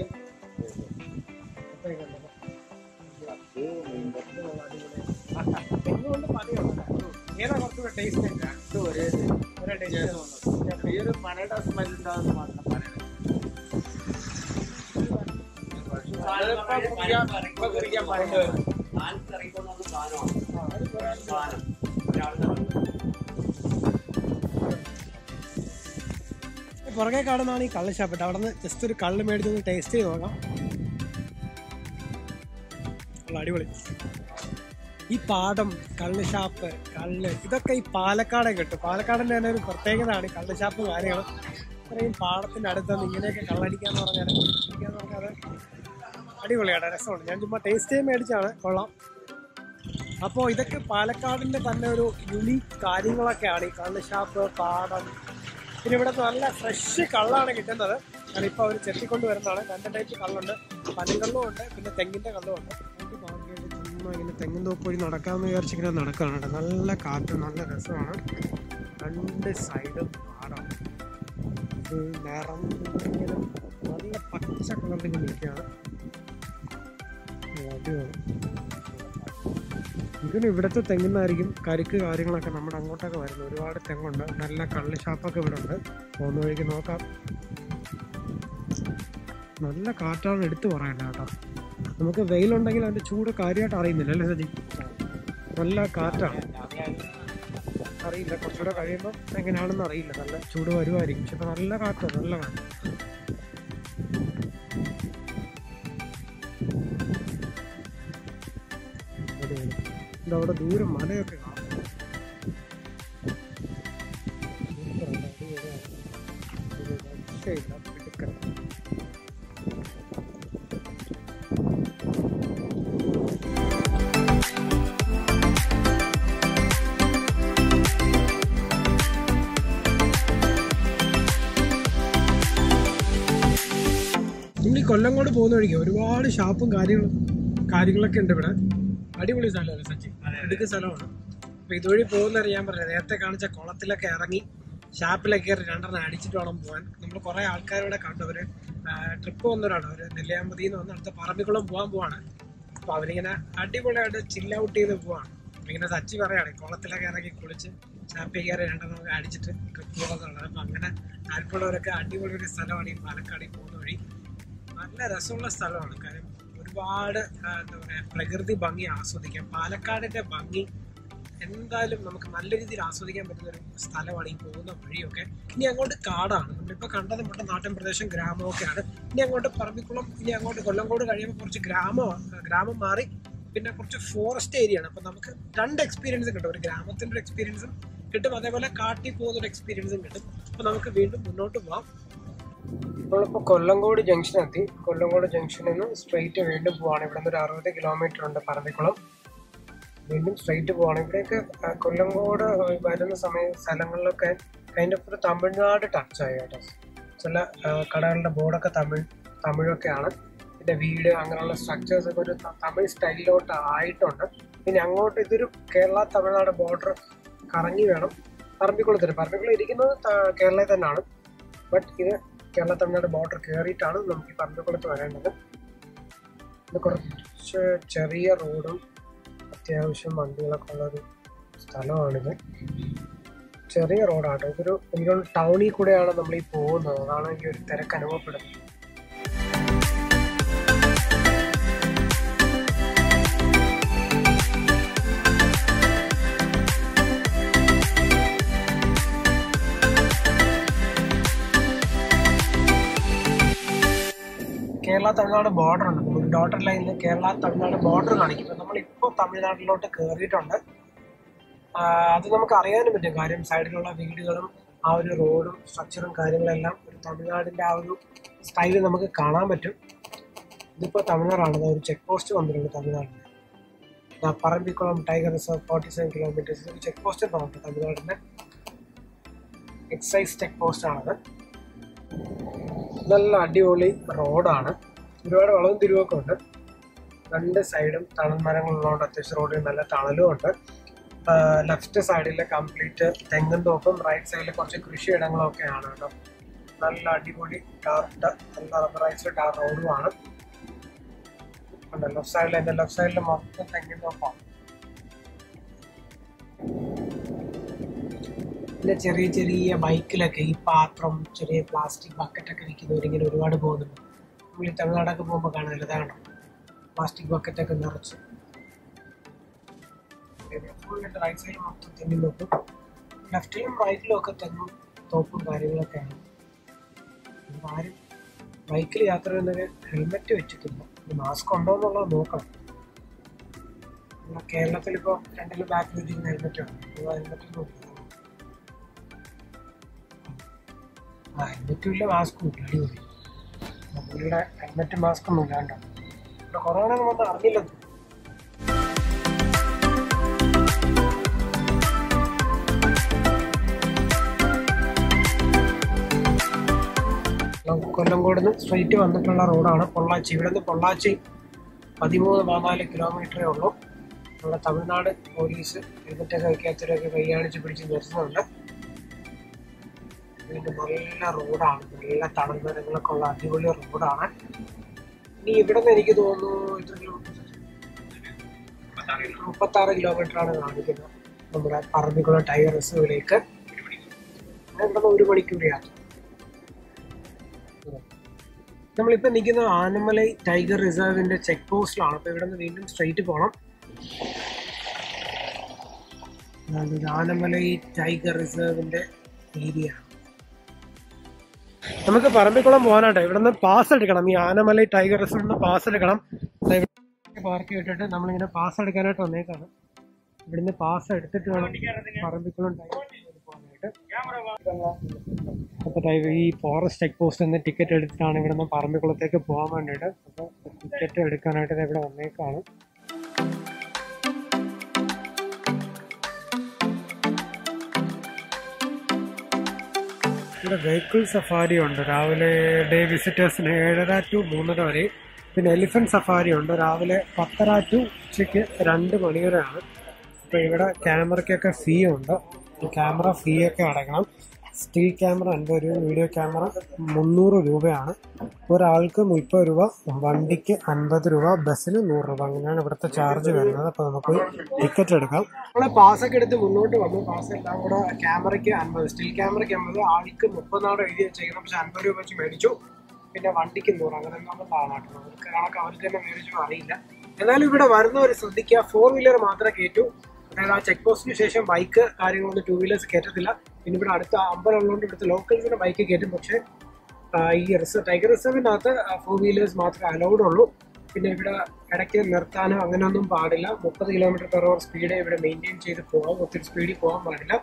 തെങ്ങുകൊണ്ട് പനയുണ്ട്. ഏതാ കുറച്ചുകൂടെ ടേസ്റ്റ്? ഒരേ ടേസ്റ്റ്. പനയുടെ സ്മെൽ ഉണ്ടാകുന്ന മാത്രം പുറകെ കാണുന്നതാണ് ഈ കള്ള് ഷാപ്പ്. അവിടെ നിന്ന് ജസ്റ്റ് ഒരു കള്ള് മേടിച്ചൊന്ന് ടേസ്റ്റ് ചെയ്ത് നോക്കാം. അടിപൊളി. ഈ പാടം, കള്ള് ഷാപ്പ്, കള്ള്, ഇതൊക്കെ ഈ പാലക്കാടെ കിട്ടും. പാലക്കാടിന്റെ തന്നെ ഒരു പ്രത്യേകതയാണ് കള്ള് ഷാപ്പ് കാര്യങ്ങൾ. ഇത്രയും പാടത്തിന്റെ അടുത്തൊന്ന് ഇങ്ങനെയൊക്കെ കള്ളടിക്കാന്ന് പറഞ്ഞാൽ അടിപൊളിയാണ്, രസമുണ്ട്. ഞാൻ ചുമ്മാ ടേസ്റ്റ് ചെയ്യാൻ മേടിച്ചാണ്, കൊള്ളാം. അപ്പോൾ ഇതൊക്കെ പാലക്കാടിന്റെ തന്നെ ഒരു യുണീക്ക് കാര്യങ്ങളൊക്കെയാണ് ഈ കള്ള് ഷാപ്പ്, പാടം. പിന്നെ ഇവിടെ നല്ല ഫ്രഷ് കള്ളാണ് കിട്ടുന്നത്. ഞാനിപ്പോൾ അവർ ചെത്തിക്കൊണ്ട് വരുന്നതാണ്. 2 ടൈപ്പ് കള്ളുണ്ട്, പനങ്കള്ളും ഉണ്ട്, പിന്നെ തെങ്ങിന്റെ കള്ളും ഉണ്ട്. ചുമ്മാ ഇങ്ങനെ തെങ്ങും തോപ്പ് വഴി നടക്കാമെന്ന് വിചാരിച്ചിങ്ങനെ നടക്കുകയാണ്. നല്ല കാറ്റ്, നല്ല രസമാണ്. 2 സൈഡും പാടം, നിറഞ്ഞിങ്ങനെ നല്ല പച്ച കളറിൽ നിൽക്കുകയാണ്. അടിപൊളി. ഇതിന് ഇവിടുത്തെ തെങ്ങുന്നായിരിക്കും കരിക്ക് കാര്യങ്ങളൊക്കെ നമ്മുടെ അങ്ങോട്ടൊക്കെ വരുന്നത്. ഒരുപാട് തെങ്ങുണ്ട്. നല്ല കള്ള് ഷാപ്പൊക്കെ ഇവിടെ ഉണ്ട്. പോകുന്ന വഴിക്ക് നോക്കാം. നല്ല കാറ്റാണ്, എടുത്തു പറയണ്ട കേട്ടോ. നമുക്ക് വെയിലുണ്ടെങ്കിൽ അതിൻ്റെ ചൂട് കാര്യമായിട്ട് അറിയുന്നില്ല അല്ലേ സജി? നല്ല കാറ്റാണ്. അറിയില്ല, കുറച്ചുകൂടെ കഴിയുമ്പോൾ എങ്ങനെയാണെന്ന് അറിയില്ല. നല്ല ചൂട് വരുമായിരിക്കും. പക്ഷെ നല്ല കാറ്റാണ്, നല്ല കാറ്റ്. ഇതവിടെ ദൂരം മലയൊക്കെ കാണാം. നമ്മൾ ഈ കൊല്ലങ്കോട് പോകുന്ന വഴിക്ക് ഒരുപാട് ഷാപ്പും കാര്യങ്ങളൊക്കെ ഉണ്ട് ഇവിടെ. അടിപൊളി സ്ഥലമല്ലേ സച്ചി? ഇടുക്ക് സ്ഥലമാണ്. അപ്പൊ ഇതുവഴി പോകുന്നവരെ ഞാൻ പറഞ്ഞത്, നേരത്തെ കാണിച്ച കുളത്തിലൊക്കെ ഇറങ്ങി ഷാപ്പിലൊക്കെ കയറി 2 അടിച്ചിട്ട് വേണം പോകാൻ. നമ്മൾ കുറെ ആൾക്കാരോടെ കണ്ടു. അവര് ട്രിപ്പ് വന്നവരാണ്. അവര് നെല്ലിയാമ്പതിയിൽ നിന്ന് വന്ന് അടുത്ത പറമ്പിക്കുളം പോവാണ്. അപ്പൊ അവരിങ്ങനെ അടിപൊളിയായിട്ട് ചില്ല് ഔട്ട് ചെയ്ത് പോവാണ്. ഇങ്ങനെ സച്ചി പറയാണ് കുളത്തിലൊക്കെ ഇറങ്ങി കുളിച്ച് ഷാപ്പിൽ കയറി 2 അടിച്ചിട്ട് ട്രിപ്പ് പോകുന്നുള്ളത്. അപ്പൊ അങ്ങനെ താല്പര്യമുള്ളവരൊക്കെ അടിപൊളി ഒരു സ്ഥലമാണ് ഈ പാലക്കാട് പോകുന്ന വഴി. നല്ല രസമുള്ള സ്ഥലമാണ്. കാര്യം ഒരുപാട് എന്താ പറയുക, പ്രകൃതി ഭംഗി ആസ്വദിക്കാം. പാലക്കാടിന്റെ ഭംഗി എന്തായാലും നമുക്ക് നല്ല രീതിയിൽ ആസ്വദിക്കാൻ പറ്റുന്ന ഒരു സ്ഥലമാണ് ഈ പോകുന്ന വഴിയൊക്കെ. ഇനി അങ്ങോട്ട് കാടാണ്. നമ്മളിപ്പോൾ കണ്ടത് നമ്മുടെ നാട്ടിൻ പ്രദേശം ഗ്രാമമൊക്കെയാണ്. ഇനി അങ്ങോട്ട് പറമ്പിക്കുളം, ഇനി അങ്ങോട്ട് കൊല്ലങ്കോട് കഴിയുമ്പോൾ കുറച്ച് ഗ്രാമം മാറി പിന്നെ കുറച്ച് ഫോറസ്റ്റ് ഏരിയ ആണ്. അപ്പം നമുക്ക് 2 എക്സ്പീരിയൻസ് കിട്ടും. ഒരു ഗ്രാമത്തിൻ്റെ ഒരു എക്സ്പീരിയൻസും കിട്ടും, അതേപോലെ കാട്ടിൽ പോകുന്നൊരു എക്സ്പീരിയൻസും കിട്ടും. അപ്പം നമുക്ക് വീണ്ടും മുന്നോട്ട് പോവാം. നമ്മളിപ്പോൾ കൊല്ലങ്കോട് ജംഗ്ഷൻ എത്തി. കൊല്ലങ്കോട് ജംഗ്ഷനിൽ നിന്ന് സ്ട്രെയിറ്റ് വീണ്ടും പോവാണ്. ഇവിടെ നിന്ന് ഒരു 60 കിലോമീറ്റർ ഉണ്ട് പറമ്പിക്കുളം. വീണ്ടും സ്ട്രെയിറ്റ് പോവാണ്. ഇവിടെയൊക്കെ കൊല്ലങ്കോട് വരുന്ന സ്ഥലങ്ങളിലൊക്കെ കൈൻഡ് ഓഫ് ഒരു തമിഴ്നാട് ടച്ചായി കേട്ടോ. ചില കടകളുടെ ബോർഡൊക്കെ തമിഴൊക്കെയാണ്. പിന്നെ വീട് അങ്ങനെയുള്ള സ്ട്രക്ചേഴ്സ് ഒക്കെ ഒരു തമിഴ് സ്റ്റൈലിലോട്ട് ആയിട്ടുണ്ട്. പിന്നെ അങ്ങോട്ട് ഇതൊരു കേരള തമിഴ്നാട് ബോർഡർ കറങ്ങി വേണം പറമ്പിക്കുളത്തിന്. പറമ്പിക്കുളം ഇരിക്കുന്നത് കേരളയിൽ തന്നെയാണ്. ബട്ട് ഇത് കേരള തമിഴ്നാട് ബോർഡർ കയറിയിട്ടാണ് നമുക്ക് ഈ പറമ്പിക്കുളത്ത് വരേണ്ടത്. ഇത് കുറച്ച് ചെറിയ റോഡും അത്യാവശ്യം വണ്ടികളൊക്കെ ഉള്ളൊരു സ്ഥലമാണിത്. ചെറിയ റോഡാട്ടോ. ഇതൊരു എനിക്ക് ടൗണിൽ കൂടെയാണ് നമ്മൾ ഈ പോകുന്നത്. അതാണ് എനിക്ക് ഒരു തിരക്ക് അനുഭവപ്പെടുന്നത്. കേരള തമിഴ്നാട് ബോർഡർ ഉണ്ട്. ഒരു ഡോട്ടർ ലൈനിൽ കേരള തമിഴ്നാട് ബോർഡർ കാണിക്കും. നമ്മളിപ്പോൾ തമിഴ്നാട്ടിലോട്ട് കയറിയിട്ടുണ്ട്. അത് നമുക്ക് അറിയാനും പറ്റും. കാര്യം സൈഡിലുള്ള വീടുകളും ആ ഒരു റോഡും സ്ട്രക്ചറും കാര്യങ്ങളെല്ലാം ഒരു തമിഴ്നാടിൻ്റെ ആ ഒരു സ്റ്റൈല് നമുക്ക് കാണാൻ പറ്റും. ഇതിപ്പോൾ തമിഴ്നാടാണ്. ഒരു ചെക്ക് പോസ്റ്റ് വന്നിട്ടുണ്ട് തമിഴ്നാടിന്. പറമ്പിക്കുളം ടൈഗർ റിസർവ് 47 കിലോമീറ്റേഴ്സ് ഒരു ചെക്ക് പോസ്റ്റ് ഉണ്ടാവും തമിഴ്നാടിൻ്റെ. എക്സൈസ് ചെക്ക് പോസ്റ്റ് ആണത്. നല്ല അടിപൊളി റോഡാണ്. ഒരുപാട് വളവും തിരിവൊക്കെ ഉണ്ട്. രണ്ട് സൈഡും തണൽ മരങ്ങളുള്ളതുകൊണ്ട് അത്യാവശ്യം റോഡിൽ നല്ല തണലും ഉണ്ട്. ലെഫ്റ്റ് സൈഡിൽ കംപ്ലീറ്റ് തെങ്ങും തോപ്പും, റൈറ്റ് സൈഡിൽ കുറച്ച് കൃഷിയിടങ്ങളൊക്കെയാണ് കേട്ടോ. നല്ല അടിപൊളി നല്ല റബ്ബറൈസ്ഡ് ടാർ റോഡുമാണ്. ലെഫ്റ്റ് സൈഡിൽ മൊത്തം തെങ്ങും തോപ്പാണ്. പിന്നെ ചെറിയ ചെറിയ ബൈക്കിലൊക്കെ ഈ പാത്രം, ചെറിയ പ്ലാസ്റ്റിക് ബക്കറ്റൊക്കെ വിൽക്കുന്നവരിങ്ങനെ ഒരുപാട് പോകുന്നുണ്ട്. നമ്മൾ ഈ തമിഴ്നാടൊക്കെ പോകുമ്പോൾ കാണാമല്ലോ, ഇതാണോ പ്ലാസ്റ്റിക് ബക്കറ്റൊക്കെ നിറച്ച്. ഫുള്ളായിട്ട് റൈറ്റ് സൈഡിൽ മൊത്തം തെങ്ങും തോപ്പും, ലെഫ്റ്റിലും റൈറ്റിലും ഒക്കെ തെങ്ങും തോപ്പും കാര്യങ്ങളൊക്കെയാണ്. ആരും ബൈക്കിൽ യാത്ര ചെയ്യുന്നവർ ഹെൽമെറ്റ് വെച്ചിട്ടില്ല. മാസ്ക് ഉണ്ടോ എന്നുള്ളത് നോക്കണം. കേരളത്തിൽ ഇപ്പോൾ രണ്ടിലും ബാക്കിൽ വെച്ചിരിക്കുന്ന ഹെൽമെറ്റാണ്. ഹെൽമെറ്റിൽ നോക്കില്ല, ഹെൽമെറ്റും ഇല്ല മാസ്കും ഇല്ല. അടിപൊളി. നമ്മളിവിടെ ഹെൽമെറ്റും മാസ്കും ഒന്നും ഇല്ലാണ്ടോ. ഇവിടെ കൊറോണ ഒന്നും അറിഞ്ഞില്ലെന്ന്. കൊല്ലംകോട് നിന്ന് സ്ട്രെയിറ്റ് വന്നിട്ടുള്ള റോഡാണ് പൊള്ളാച്ചി. ഇവിടെ നിന്ന് പൊള്ളാച്ചി 13-14 കിലോമീറ്ററേ ഉള്ളൂ. നമ്മുടെ തമിഴ്നാട് പോലീസ് ഹെൽമെറ്റൊക്കെ വയ്ക്കാത്തവരൊക്കെ കൈയാണിച്ച് പിടിച്ച് നിർത്തുന്നുണ്ട്. വീണ്ടും നല്ല റോഡാണ്, നല്ല തണൽ മരങ്ങളൊക്കെ ഉള്ള അടിപൊളി റോഡാണ്. ഇനി ഇവിടെ നിന്ന് എനിക്ക് തോന്നുന്നു എത്ര കിലോമീറ്റർ, 36 കിലോമീറ്ററാണ് കാണിക്കുന്നത് നമ്മുടെ പറമ്പിക്കുളം ടൈഗർ റിസർവിലേക്ക്. ഇവിടെ നിന്ന് 1 മണിക്കൂർ യാത്ര. നമ്മളിപ്പോൾ നിൽക്കുന്ന ആനമലൈ ടൈഗർ റിസർവിൻ്റെ ചെക്ക് പോസ്റ്റിലാണ്. അപ്പോൾ ഇവിടെ നിന്ന് വീണ്ടും സ്ട്രെയിറ്റ് പോകണം. ആനമലൈ ടൈഗർ റിസർവിൻ്റെ ഏരിയ. നമുക്ക് പറമ്പിക്കുളം പോകാനായിട്ട് ഇവിടെ നിന്ന് പാസ് എടുക്കണം. ഈ ആനമലൈ ടൈഗർ റിസർവിന് പാസ് എടുക്കണം. പാർക്ക് ചെയ്തിട്ട് നമ്മളിങ്ങനെ പാസ് എടുക്കാനായിട്ട് വന്നേക്കാണ്. ഇവിടുന്ന് പാസ് എടുത്തിട്ട് വേണം പറമ്പിക്കുളം ടൈഗർ റിസർവിൽ പോകാനായിട്ട്. അപ്പോൾ ഈ ഫോറസ്റ്റ് ചെക്ക് പോസ്റ്റ് നിന്ന് ടിക്കറ്റ് എടുത്തിട്ടാണ് ഇവിടുന്ന് പറമ്പിക്കുളത്തേക്ക് പോകാൻ വേണ്ടിയിട്ട്. അപ്പോൾ ടിക്കറ്റ് എടുക്കാനായിട്ട് ഇവിടെ വന്നേക്കാണ്. ഇവിടെ വെഹിക്കിൾ സഫാരി ഉണ്ട്. രാവിലെ ഡേ വിസിറ്റേഴ്സിന് 7:30 to 3:30 വരെ. പിന്നെ എലിഫന്റ് സഫാരി ഉണ്ട് രാവിലെ 10:30 to ഉച്ചയ്ക്ക് 2 മണി വരെയാണ്. അപ്പോൾ ഇവിടെ ക്യാമറയ്ക്കൊക്കെ ഫീ ഉണ്ട്. ക്യാമറ ഫീ ഒക്കെ അടയ്ക്കണം. സ്റ്റിൽ ക്യാമറ 50 രൂപ, വീഡിയോ ക്യാമറ 300 രൂപയാണ്. ഒരാൾക്ക് 30 രൂപ, വണ്ടിക്ക് 50 രൂപ, ബസ്സിന് 100 രൂപ. അങ്ങനെയാണ് ഇവിടുത്തെ ചാർജ് വരുന്നത്. അപ്പോൾ നമുക്ക് ടിക്കറ്റ് എടുക്കാം. നമ്മൾ പാസ്സൊക്കെ എടുത്ത് മുന്നോട്ട് വന്നു. പാസ് എല്ലാം കൂടെ ക്യാമറയ്ക്ക് 50, സ്റ്റിൽ ക്യാമറയ്ക്ക് 50, ആൾക്ക് 30 എഴുതി വെച്ചേക്കണം. പക്ഷെ 50 രൂപ വെച്ച് മേടിച്ചു. പിന്നെ വണ്ടിക്ക് 100, അങ്ങനെ എന്നുള്ള ആളാട്ടോ. അവർക്ക് കണക്ക് അവർക്ക് തന്നെ മേടിച്ചു അറിയില്ല. എന്നാലും ഇവിടെ വരുന്നവർ ശ്രദ്ധിക്കുക, 4 വീലർ മാത്രമേ കയറ്റൂ. അതായത് ആ ചെക്ക് പോസ്റ്റിന് ശേഷം ബൈക്ക് കാര്യങ്ങളൊന്നും 2 വീലേഴ്സ് കയറ്റത്തില്ല. പിന്നെ ഇവിടെ അടുത്ത അമ്പലം ഉള്ളതുകൊണ്ട് ഇവിടുത്തെ ലോക്കൽസിന് ബൈക്ക് കയറ്റും. പക്ഷേ ഈ ടൈഗർ റിസർവിനകത്ത് 4 വീലേഴ്സ് മാത്രമേ അലൗഡ് ഉള്ളൂ. പിന്നെ ഇവിടെ ഇടയ്ക്ക് നിർത്താനോ അങ്ങനെയൊന്നും പാടില്ല. 30 km/h സ്പീഡ് ഇവിടെ മെയിൻറ്റെയിൻ ചെയ്ത് പോകാം. ഒത്തിരി സ്പീഡിൽ പോകാൻ പാടില്ല.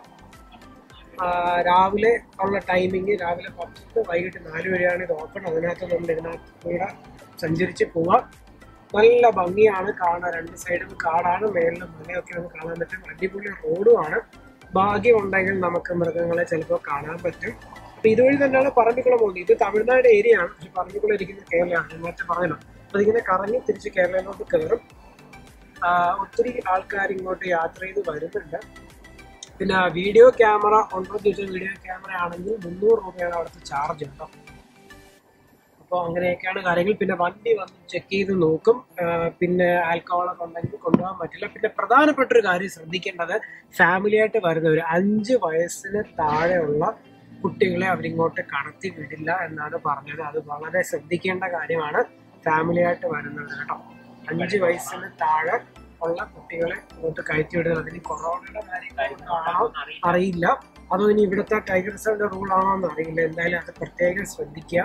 രാവിലെ ഉള്ള ടൈമിങ് രാവിലെ 10 വൈകിട്ട് 4 വരെയാണ് ഇത് ഓപ്പൺ. അതിനകത്ത് നമ്മൾ ഇതിനകത്തൂടെ സഞ്ചരിച്ച് പോവാം. നല്ല ഭംഗിയാണ് കാണാൻ. 2 സൈഡും കാടാണ്, മേളിലും മലയൊക്കെ നമുക്ക് കാണാൻ പറ്റും. അടിപൊളി റോഡുമാണ്. ഭാഗ്യം ഉണ്ടെങ്കിൽ നമുക്ക് മൃഗങ്ങളെ ചിലപ്പോൾ കാണാൻ പറ്റും. അപ്പൊ ഇതുവഴി തന്നെയാണ് പറമ്പിക്കുളം പോകുന്നത്. ഇത് തമിഴ്നാട് ഏരിയ ആണ്, പക്ഷെ പറമ്പിക്കുളം ഇരിക്കുന്നത് കേരളമാണ്. നേരത്തെ പറഞ്ഞല്ലോ. അപ്പൊ ഇതിങ്ങനെ കറങ്ങി തിരിച്ച് കേരളയിലോട്ട് കയറും. ഒത്തിരി ആൾക്കാർ ഇങ്ങോട്ട് യാത്ര ചെയ്ത് വരുന്നുണ്ട്. പിന്നെ വീഡിയോ ക്യാമറ ഉണ്ടോ ചോദിച്ചാൽ വീഡിയോ ക്യാമറ ആണെങ്കിൽ 300 രൂപയാണ് അവിടുത്തെ ചാർജ് ഉണ്ടോ. അപ്പോൾ അങ്ങനെയൊക്കെയാണ് കാര്യങ്ങൾ. പിന്നെ വണ്ടി വന്ന് ചെക്ക് ചെയ്ത് നോക്കും. പിന്നെ ആൽക്കഹോളൊക്കെ ഉണ്ടെങ്കിൽ കൊണ്ടുപോകാൻ പറ്റില്ല. പിന്നെ പ്രധാനപ്പെട്ടൊരു കാര്യം ശ്രദ്ധിക്കേണ്ടത്, ഫാമിലിയായിട്ട് വരുന്നവർ 5 വയസ്സിന് താഴെയുള്ള കുട്ടികളെ അവരിങ്ങോട്ട് കടത്തി വിടില്ല എന്നാണ് പറഞ്ഞത്. അത് വളരെ ശ്രദ്ധിക്കേണ്ട കാര്യമാണ്. ഫാമിലിയായിട്ട് വരുന്നത് കേട്ടോ. 5 വയസ്സിന് താഴെ ഉള്ള കുട്ടികളെ ഇങ്ങോട്ട് കയറ്റി വിടുക. അതിന് കൊറോണയുടെ കാര്യങ്ങളാണോ അറിയില്ല, അതോ ഇനി ഇവിടുത്തെ ടൈഗർ റിസർവിന്റെ റൂൾ ആണോ എന്ന് അറിയില്ല. എന്തായാലും അത് പ്രത്യേകം ശ്രദ്ധിക്കുക.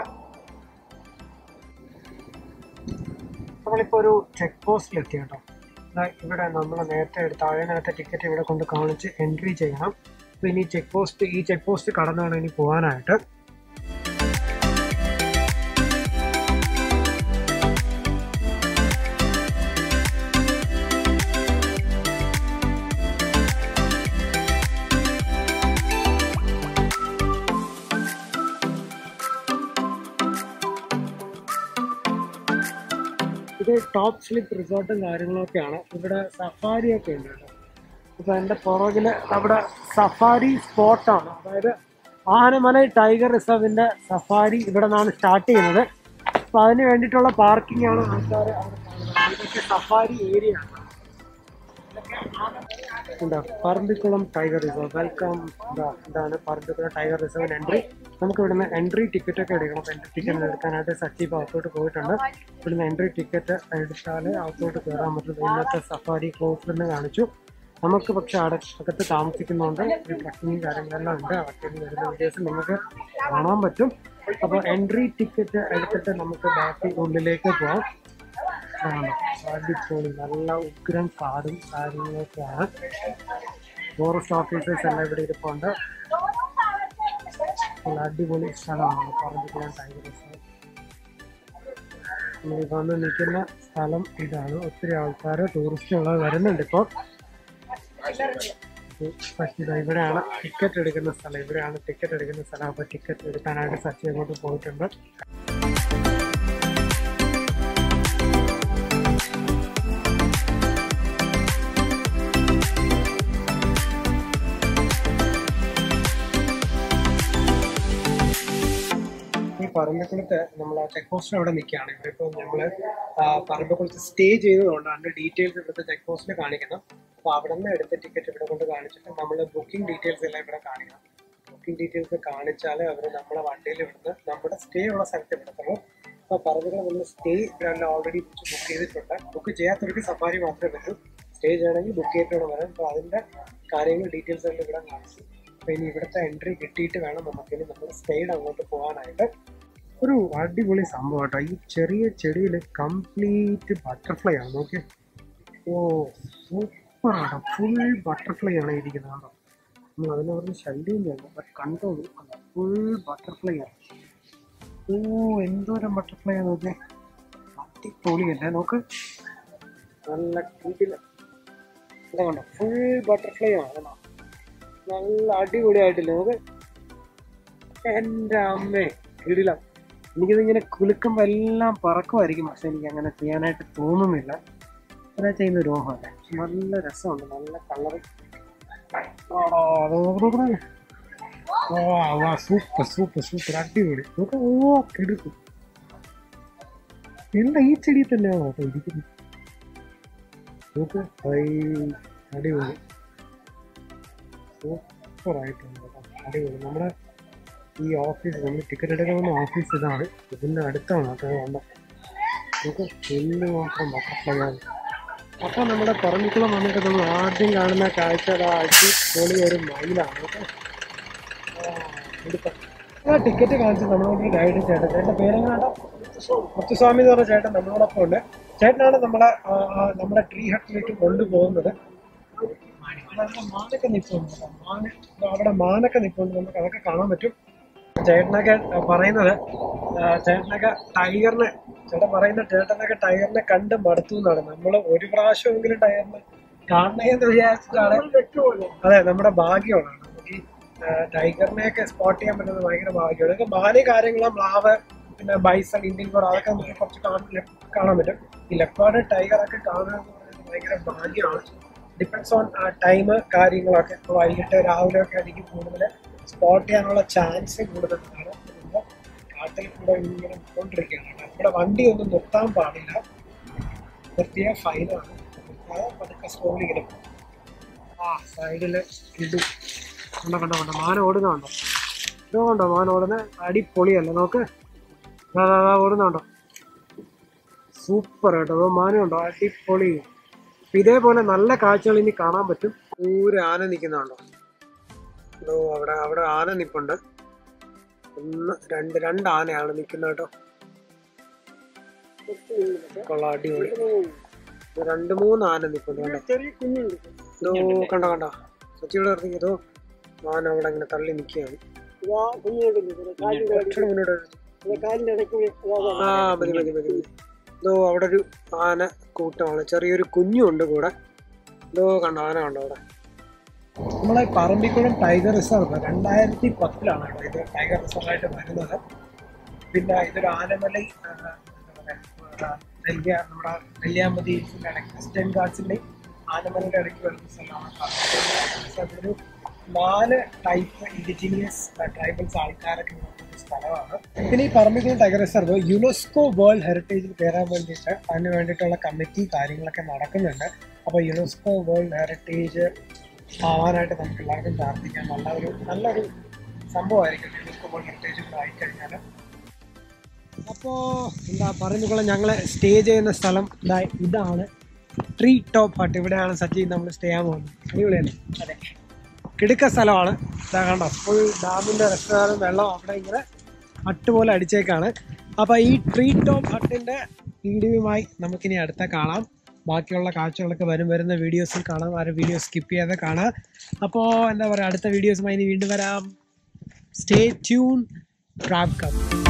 നമ്മളിപ്പോൾ ഒരു ചെക്ക് പോസ്റ്റിലെത്തി കേട്ടോ. ഇവിടെ നമ്മൾ നേരത്തെ എടുത്ത ടിക്കറ്റ് ഇവിടെ കൊണ്ട് കാണിച്ച് എൻട്രി ചെയ്യണം. അപ്പോൾ ഇനി ഈ ചെക്ക് പോസ്റ്റ് കടന്നാണ് ഇനി പോകാനായിട്ട്. ഇത് ടോപ്പ് സ്ലിപ്പ് റിസോർട്ടും കാര്യങ്ങളൊക്കെയാണ്. ഇവിടെ സഫാരിയൊക്കെ ഉണ്ട് കേട്ടോ. ഇപ്പം എൻ്റെ പുറകിൽ അവിടെ സഫാരി സ്പോട്ടാണ്. അതായത് ആനമലൈ ടൈഗർ റിസർവിൻ്റെ സഫാരി ഇവിടെ നിന്നാണ് സ്റ്റാർട്ട് ചെയ്യുന്നത്. അപ്പോൾ അതിന് വേണ്ടിയിട്ടുള്ള പാർക്കിംഗ് ആണ് ആൾക്കാർ അവിടെ കാണുന്നത്. ഇതൊക്കെ സഫാരി ഏരിയ ആണ്. എന്താ പറമ്പിക്കുളം ടൈഗർ റിസർവ്. വെൽക്കം. ഇതാണ് പറമ്പിക്കുളം ടൈഗർ റിസർവിന് എൻട്രി. നമുക്ക് ഇവിടുന്ന് എൻട്രി ടിക്കറ്റ് ഒക്കെ എടുക്കണം. അപ്പോൾ എൻട്രി ടിക്കറ്റ് എടുക്കാനായിട്ട് സച്ചീബ് അകത്തോട്ട് പോയിട്ടുണ്ട്. ഇവിടുന്ന് എൻട്രി ടിക്കറ്റ് എടുത്താൽ അകത്തോട്ട് കയറാൻ പറ്റും. ഇന്നത്തെ സഫാരി ക്ലോസിലെന്ന് കാണിച്ചു. നമുക്ക് പക്ഷെ അകത്ത് താമസിക്കുന്നതുകൊണ്ട് ഒരു ട്രക്കിങ് കാര്യങ്ങളെല്ലാം ഉണ്ട്. അതൊക്കെ വരുന്ന വീഡിയോസ് നിങ്ങൾക്ക് കാണാൻ പറ്റും. അപ്പോൾ എൻട്രി ടിക്കറ്റ് എടുത്തിട്ട് നമുക്ക് ബാക്കി ഉള്ളിലേക്ക് പോകാം. അടിപൊളി നല്ല ഉഗ്രം കാടും കാര്യങ്ങളൊക്കെയാണ്. ഫോറസ്റ്റ് ഓഫീസേഴ്സ് എല്ലാം ഇവിടെ ഇരിപ്പുണ്ട്. അടിപൊളി സ്ഥലമാണ് പറമ്പിക്കുളം ടൈഗർ റിസർവ്. നമ്മൾ വന്ന് നിൽക്കുന്ന സ്ഥലം ഇതാണ്. ഒത്തിരി ആൾക്കാർ ടൂറിസ്റ്റുകൾ വരുന്നുണ്ട് ഇപ്പോൾ. ഇവിടെയാണ് ടിക്കറ്റ് എടുക്കുന്ന സ്ഥലം. അപ്പോൾ ടിക്കറ്റ് എടുക്കാനായിട്ട് സച്ചി അങ്ങോട്ട് പോയിട്ടുണ്ട്. ഈ പറമ്പിക്കുളത്ത് നമ്മൾ ചെക്ക് പോസ്റ്റിൽ അവിടെ നിൽക്കുകയാണ്. ഇവിടെ ഇപ്പോൾ നമ്മൾ പറമ്പിക്കുളത്ത് സ്റ്റേ ചെയ്തതുകൊണ്ട് അതിൻ്റെ ഡീറ്റെയിൽസ് ഇവിടുത്തെ ചെക്ക് പോസ്റ്റിൽ കാണിക്കണം. അപ്പോൾ അവിടെ നിന്ന് എടുത്ത ടിക്കറ്റ് ഇവിടെ കൊണ്ട് കാണിച്ചിട്ട് നമ്മൾ ബുക്കിംഗ് ഡീറ്റെയിൽസ് എല്ലാം ഇവിടെ കാണിക്കണം. ബുക്കിംഗ് ഡീറ്റെയിൽസ് കാണിച്ചാൽ അവർ നമ്മളെ വണ്ടിയിൽ ഇവിടുന്ന് നമ്മുടെ സ്റ്റേ ഉള്ള സ്ഥലത്ത് വിടത്തുള്ളൂ. അപ്പോൾ പറമ്പിക്കുളം നമ്മൾ സ്റ്റേ ഇവിടെ ഓൾറെഡി ബുക്ക് ചെയ്തിട്ടുണ്ട്. ബുക്ക് ചെയ്യാത്തവർക്ക് സഫാരി മാത്രമേ പറ്റൂ. സ്റ്റേ ചെയ്യണമെങ്കിൽ ബുക്ക് ചെയ്തിട്ട് വരാം. അപ്പോൾ അതിൻ്റെ കാര്യങ്ങൾ ഡീറ്റെയിൽസ് എല്ലാം ഇവിടെ കാണിച്ചു. അപ്പോൾ ഇനി ഇവിടുത്തെ എൻട്രി കിട്ടിയിട്ട് വേണം നമുക്കിനി നമ്മൾ സ്റ്റേയുടെ അങ്ങോട്ട് പോകാനായിട്ട്. ഒരു അടിപൊളി സംഭവം കേട്ടോ. ഈ ചെറിയ ചെടിയിൽ കംപ്ലീറ്റ് ബട്ടർഫ്ലൈ ആണ്. നോക്കി, ഓ സൂപ്പറാട്ടോ. ഫുൾ ബട്ടർഫ്ലൈ ആണ് ഇരിക്കുന്നത് കേട്ടോ. നമ്മൾ അതിനെ പറഞ്ഞ് ശല്യം ചെയ്യണം. ബട്ട് കണ്ടോളൂ, ഫുൾ ബട്ടർഫ്ലൈ ആണ്. ഓ എന്തോരം ബട്ടർഫ്ലൈ ആണ് നോക്കി. അടിപൊളിയല്ലേ നോക്ക്. നല്ല കിടില എന്താ കണ്ടോ, ഫുൾ ബട്ടർഫ്ലൈ ആണ്. നല്ല അടിപൊളിയായിട്ടില്ല നമുക്ക്. എൻ്റെ അമ്മേ കിടില. എനിക്കിതിങ്ങനെ കുലുക്കുമ്പോൾ എല്ലാം പറക്കുമായിരിക്കും. പക്ഷെ എനിക്ക് അങ്ങനെ ചെയ്യാനായിട്ട് തോന്നുന്നില്ല. അതാ ചെയ്യുന്ന രോഗമല്ലേ. നല്ല രസമുണ്ട്, നല്ല കളറ്. സൂപ്പർ സൂപ്പർ സൂപ്പർ അടിപൊളി. നമുക്ക് ഓ കിടക്കും. എന്താ ഈ ചെടി തന്നെയാണോ കേട്ടോ ഇരിക്കുന്നത്. നോക്ക്, അടിപൊളി സൂപ്പറായിട്ടുണ്ട് കേട്ടോ. അടിപൊളി. നമ്മുടെ ഈ ഓഫീസ്, നമ്മൾ ടിക്കറ്റ് എടുക്കുന്ന ഓഫീസ് ഇതാണ്. ഇതിൻ്റെ അടുത്താണ് കേട്ടോ വേണ്ട. നമുക്ക് എല്ലാം മാത്രം ബട്ടർഫ്ലൈ ആണ്. അപ്പോൾ നമ്മുടെ പറമ്പിക്കുളം വന്നിട്ട് നമ്മൾ ആദ്യം കാണുന്ന കാഴ്ച അടിപൊളി ഒരു മയിലാണ് കേട്ടോ. ആ ടിക്കറ്റ് കാണിച്ച് നമ്മളോട് ഗൈഡ് ചേട്ടൻ. ചേട്ടൻ്റെ പേരെങ്ങാണ്ടോ മുത്തുസ്വാമി എന്ന് പറഞ്ഞ ചേട്ടൻ നമ്മളോടൊപ്പം ഉണ്ട്. ചേട്ടനാണ് നമ്മുടെ ട്രീ ഹട്ടിലേക്ക് കൊണ്ടുപോകുന്നത്. മാനൊക്കെ നിൽപ്പുണ്ട്. അവിടെ മാനൊക്കെ നിൽപ്പുണ്ട്. നമുക്ക് അതൊക്കെ കാണാൻ പറ്റും. ചേട്ടനൊക്കെ പറയുന്നത് ചേട്ടനൊക്കെ ടൈഗറിനെ കണ്ട് മടുത്തു എന്നാണ്. നമ്മൾ ഒരു പ്രാവശ്യമെങ്കിലും ടൈഗറിനെ കാണണമെന്ന് വിചാരിച്ചിട്ടാണ്. അതെ, നമ്മുടെ ഭാഗ്യമാണ്. നമുക്ക് ഈ ടൈഗറിനെയൊക്കെ സ്പോട്ട് ചെയ്യാൻ പറ്റുന്നത് ഭയങ്കര ഭാഗ്യമാണ്. ഇതൊക്കെ മാന് കാര്യങ്ങളും മ്ലാവ്, പിന്നെ ബൈസൺ, ഇന്ത്യൻ കോഡ്, അതൊക്കെ നമുക്ക് കുറച്ച് കാണാൻ പറ്റും. ഈ ലെപ്പാർഡ് ടൈഗറൊക്കെ കാണുക എന്ന് പറയുന്നത് ഭയങ്കര ഭാഗ്യമാണ്. ഡിപ്പെൻസ് ഓൺ ടൈം കാര്യങ്ങളൊക്കെ. ഇപ്പോൾ വൈകിട്ട് രാവിലെ ഒക്കെ ആയിരിക്കും കൂടുതൽ സ്പോട്ട് ചെയ്യാനുള്ള ചാൻസ് കൂടുതലാണ്. കാട്ടിൽ കൂടെ ഇങ്ങനെ പോയിക്കൊണ്ടിരിക്കുകയാണ്. നമ്മുടെ വണ്ടി ഒന്നും നിർത്താൻ പാടില്ല. നിർത്തിയ ഫൈനാണ്. പതുക്കെ സ്ലോലി ഇങ്ങനെ സൈഡിൽ ഇടും. കണ്ടോ മാന ഓടുന്നുണ്ടോ? ഇതുകൊണ്ടോ മാന ഓടുന്നത് അടിപൊളിയല്ല. നോക്ക്, ഓടുന്നുണ്ടോ? സൂപ്പർ കേട്ടോ. മാനുണ്ടോ? അടിപൊളി. ഇതേപോലെ നല്ല കാഴ്ചകൾ ഇനി കാണാൻ പറ്റും. ഒരു ആന നിൽക്കുന്നുണ്ടോ? അവിടെ ആന നിൽപ്പുണ്ട്. രണ്ട് ആനയാണ് നിൽക്കുന്നത് കേട്ടോ. കൊള്ളാം, അടിപൊളി. 2-3 ആന നിൽപ്പുണ്ട് കേട്ടോ. കണ്ടോ സച്ചിയുടെ ഇറങ്ങിയതോ. ആന അവിടെ അങ്ങനെ തള്ളി നിൽക്കുകയാണ്. ഇതോ അവിടെ ഒരു ആന കൂട്ടമാണ്, ചെറിയൊരു കുഞ്ഞുണ്ട് കൂടെ. ഇതോ കണ്ട ആന കണ്ടോ അവിടെ. നമ്മളെ പറമ്പിക്കുളം ടൈഗർ റിസർവ് 2010 ഇത് ടൈഗർ റിസർവായിട്ട് വരുന്നത്. പിന്നെ ഇതൊരു ആനമലൈ നമ്മുടെ നെല്ലിയാമ്പതി വെസ്റ്റേൺ ഗാർഡ്സിന്റെ ആനമലയുടെ ഇടയ്ക്ക് വരുന്ന സ്ഥലമാണ്. ഒരു 4 ടൈപ്പ് ഇൻഡിജിനിയസ് ട്രൈബൽസ് ആൾക്കാരൊക്കെ ഉള്ള സ്ഥലമാണ്. പിന്നെ ഈ Parambikulam tiger reserve UNESCO world ഹെറിറ്റേജിൽ കയറാൻ വേണ്ടിയിട്ട് അതിന് വേണ്ടിയിട്ടുള്ള കമ്മിറ്റി കാര്യങ്ങളൊക്കെ നടക്കുന്നുണ്ട്. അപ്പോൾ യുനെസ്കോ വേൾഡ് ഹെറിറ്റേജ് ആവാനായിട്ട് നമുക്ക് എല്ലാവർക്കും പ്രാർത്ഥിക്കാം. നല്ലൊരു സംഭവമായിരിക്കും യുനെസ്കോ വേൾഡ് ഹെറിറ്റേജ് കൂടെ ആയിക്കഴിഞ്ഞാൽ. അപ്പോൾ പറമ്പിക്കുളം ഞങ്ങൾ സ്റ്റേ ചെയ്യുന്ന സ്ഥലം ഇതാണ് ട്രീ ടോപ്പ് ഹട്ട്. ഇവിടെയാണ് സച്ചിൻ നമ്മൾ സ്റ്റേ ചെയ്യാൻ പോകുന്നത്. അടിപൊളിയല്ലേ? അതെ, കിടുക്ക സ്ഥലമാണ്. ഇതാ കണ്ടോ, ഫുൾ ഡാമിൻ്റെ റെസ്റ്റോറൻറ്റ് വെള്ളം അവിടെ ഇങ്ങനെ ഹട്ട് പോലെ അടിച്ചേക്കാണ്. അപ്പോൾ ഈ ട്രീ ടോപ്പ് ഹട്ടിൻ്റെ വീഡിയോയുമായി നമുക്കിനി അടുത്ത കാണാം. ബാക്കിയുള്ള കാഴ്ചകളൊക്കെ വരുന്ന വീഡിയോസിൽ കാണാം. ആ വീഡിയോ സ്കിപ്പ് ചെയ്യാതെ കാണാം. അപ്പോൾ എന്താ പറയുക, അടുത്ത വീഡിയോസുമായി ഇനി വീണ്ടും വരാം. Stay tune. Crab cup.